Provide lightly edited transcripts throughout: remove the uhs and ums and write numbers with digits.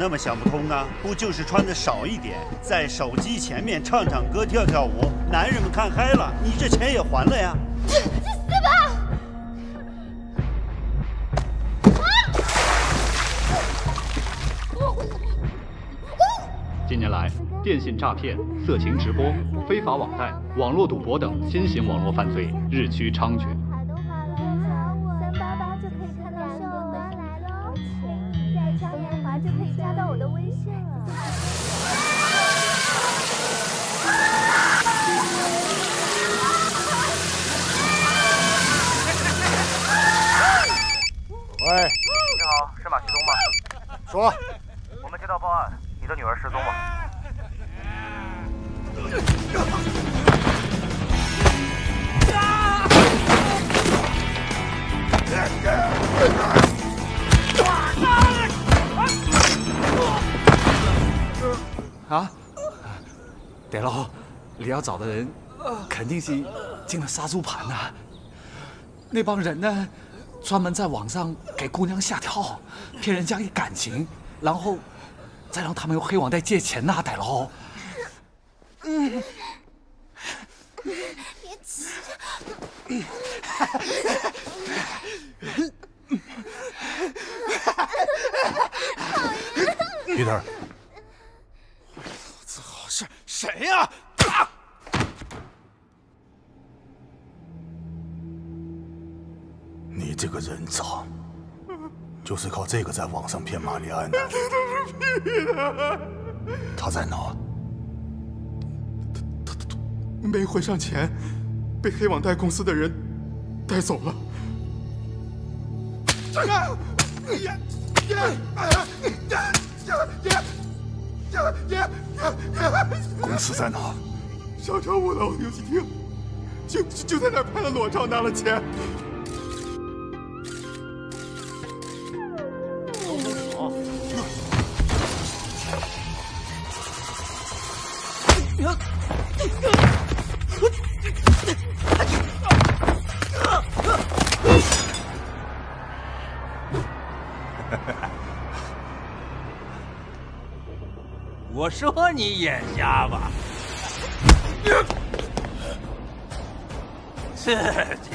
那么想不通啊？不就是穿的少一点，在手机前面唱唱歌、跳跳舞，男人们看嗨了，你这钱也还了呀？ 去死吧！ 近年来，电信诈骗、色情直播、非法网贷、网络赌博等新型网络犯罪日趋猖獗。 388就可以看到秀文来喽，再加年华就可以加到我的微信了。 喂，你好，是马旭东吗？说，我们接到报案，你的女儿失踪了。 啊，对喽，你要找的人肯定是进了杀猪盘呐。那帮人呢，专门在网上给姑娘下套，骗人家一感情，然后再让他们用黑网贷借钱呐，对喽。 别急。 Peter， 是谁呀？ 你这个人渣，就是靠这个在网上骗玛丽安的。他在哪？ 他没汇上钱，被黑网贷公司的人带走了。 公司在哪？ 上城5楼游戏厅，就在那儿拍了裸照，拿了钱。 我说你眼瞎吧！刺激！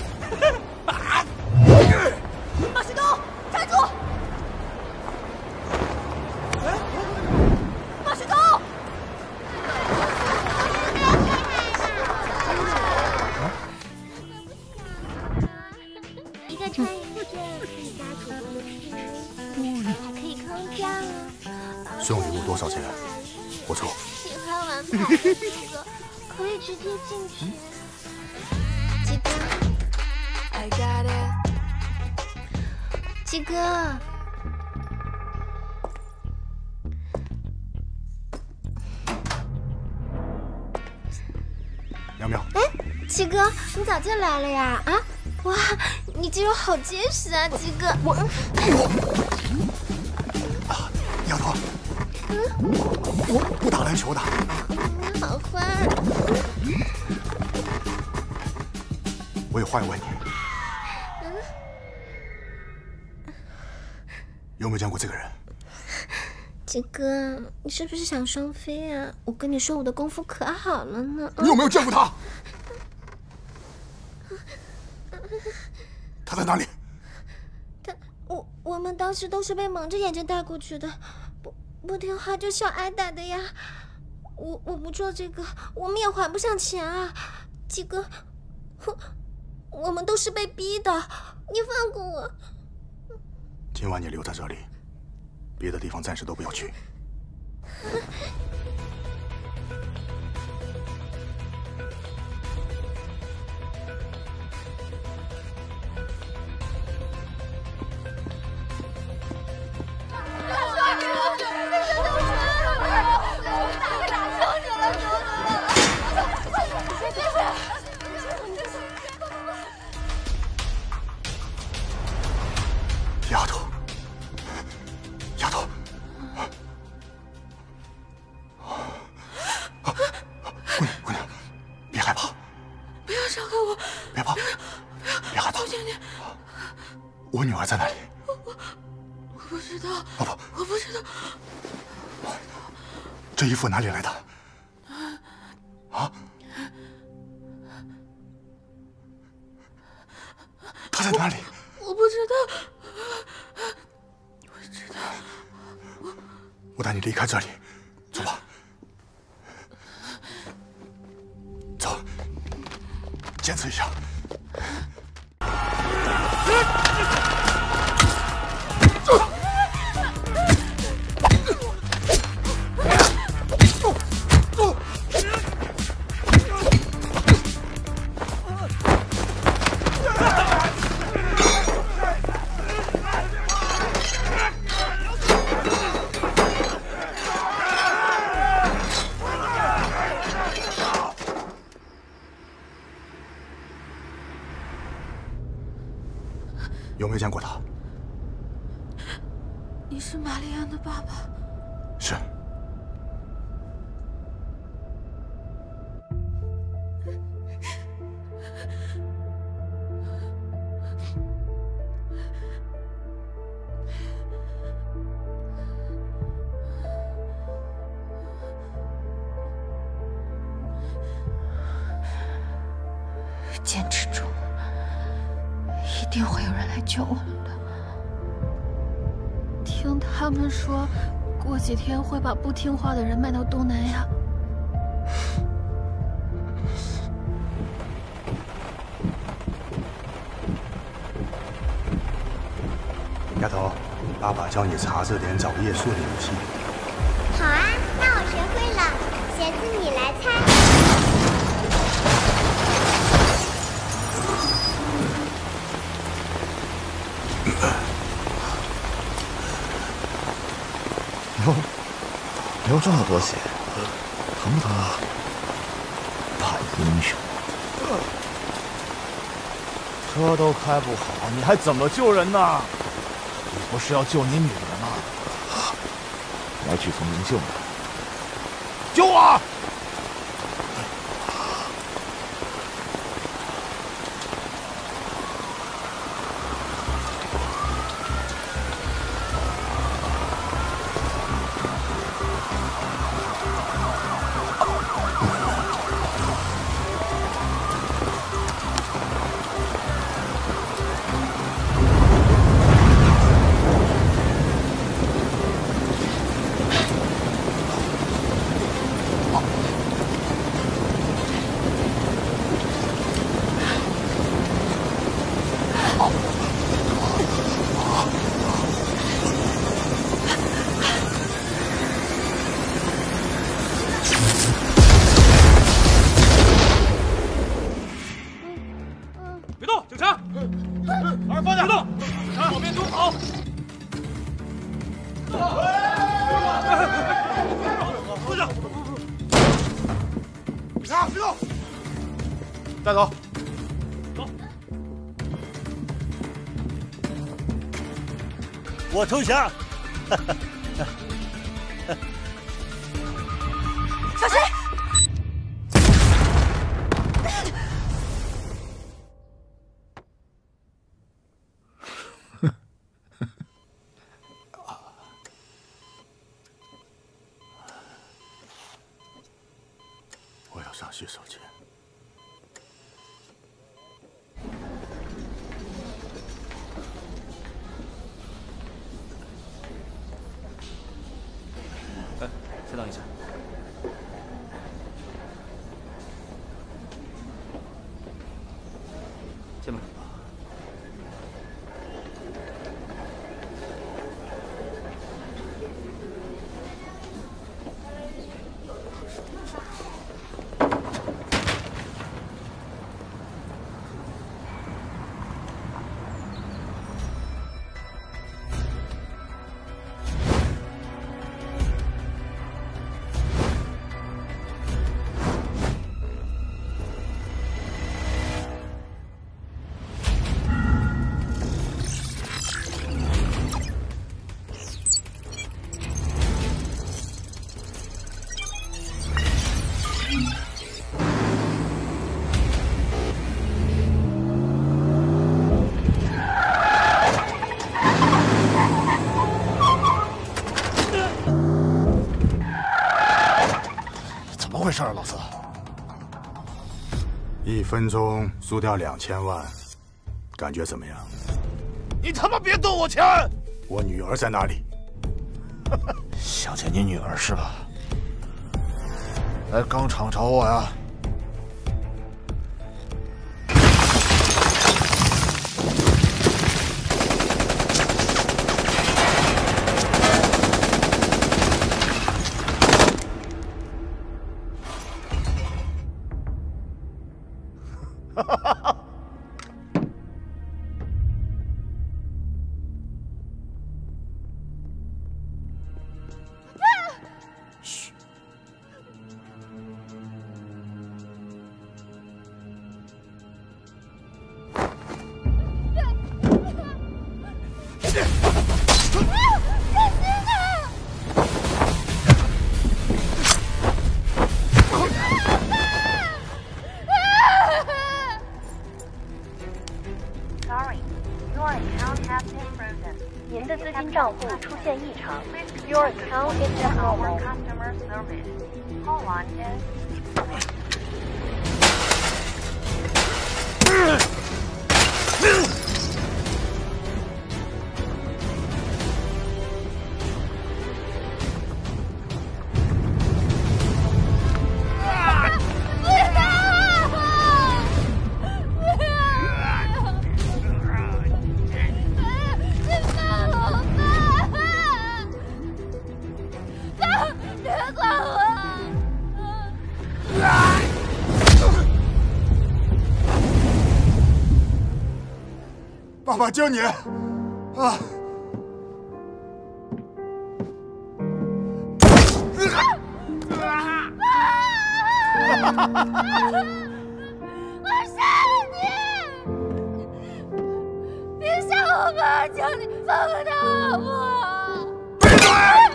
马旭东，站住！马旭东！一个穿一个券可以加主播的 PV， 还可以坑价哦。 送礼物多少钱？我出。 喜欢玩跑的这个可以直接进去。鸡哥，鸡哥， 苗苗， 哎，鸡哥，你咋就来了呀？啊，哇，你肌肉好结实啊，鸡哥。 丫头，我不打篮球的。 好坏。 我有话要问你，有没有见过这个人？ 鸡哥，你是不是想双飞啊？我跟你说，我的功夫可好了呢。 你有没有见过他？他在哪里？ 我们当时都是被蒙着眼睛带过去的，不听话就小挨打的呀。我不做这个，我们也还不上钱啊，鸡哥，我们都是被逼的，你放过我。 今晚你留在这里，别的地方暂时都不要去。丫头，丫头，姑娘，别害怕， 不要伤害我， 别怕，别害怕， 求求你， 我女儿在哪里？ 我不知道， 不， 我不知道。 这衣服哪里来的？啊？他在哪里？ 我不知道。我知道。 我带你离开这里，走吧。走，检测一下。 有没有见过他？ 你是玛丽安的爸爸？ 是。 坚持住，一定会有人来救我们的。听他们说，过几天会把不听话的人卖到东南亚。 丫头，爸爸教你查这点找叶树的游戏。 好啊，那我学会了。鞋子你来猜。 流这么多血，疼不疼啊？大英雄，车都开不好，你还怎么救人呢？你不是要救你女儿吗？来去从营救你，救我！ 别动，警察！老实放下！别动，警察，左边蹲好。坐下。警察，别动。 带走。 走。 我投降。 小心！ 我要上洗手间。 事啊，老四 ？1分钟输掉2000万，感觉怎么样？ 你他妈别动我钱！ 我女儿在哪里？ 想见你女儿是吧？来钢厂找我呀！ 爸爸救你！啊！ 我杀了你！别杀我爸，求你放开我！ 闭嘴！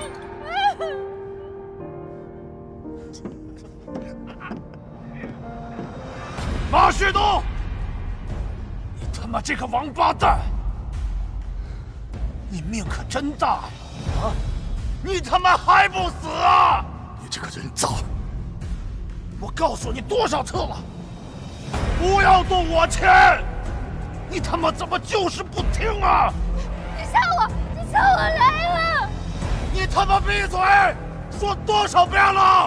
马旭东！你他妈这个王八蛋！你命可真大呀！啊！你他妈还不死啊！ 你这个人渣！ 我告诉你多少次了，不要动我钱！你他妈怎么就是不听啊！ 你杀我！你杀我来了！ 你他妈闭嘴！说多少遍了！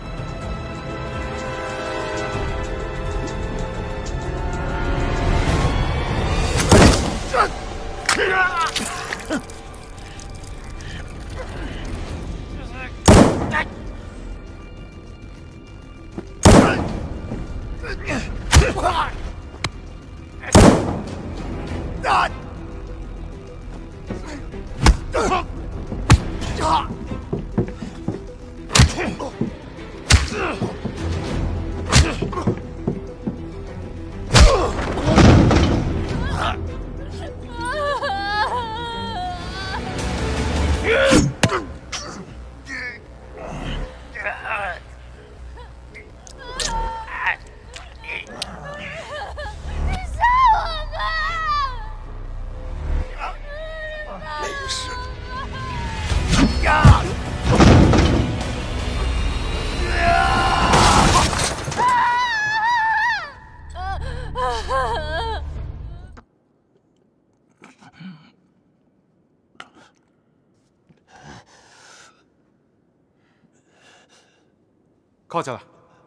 靠下来！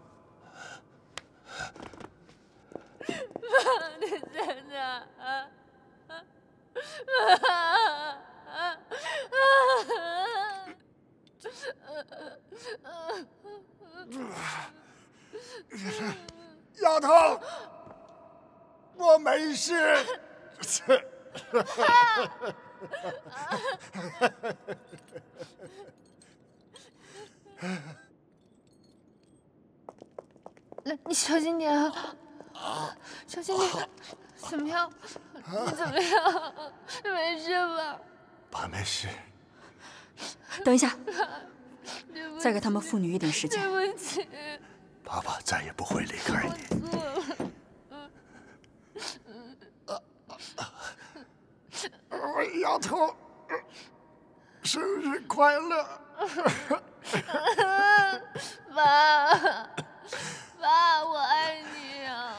你在哪？ 丫头，我没事。 来，你小心点啊！小心点。怎么样？你怎么样？你没事吧？ 爸没事。 等一下，再给他们父女一点时间。 对不起， 爸爸再也不会离开你。丫头，生日快乐！ 爸。 我爱你啊！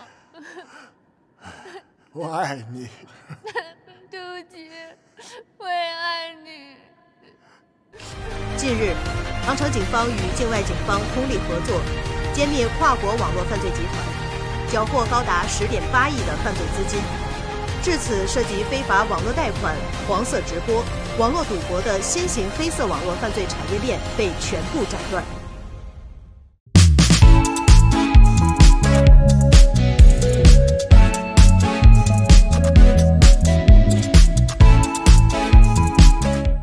我爱你。 对不起，我也爱你。 近日，昂城警方与境外警方通力合作，歼灭跨国网络犯罪集团，缴获高达10.8亿的犯罪资金。至此，涉及非法网络贷款、黄色直播、网络赌博的新型黑色网络犯罪产业链被全部斩断。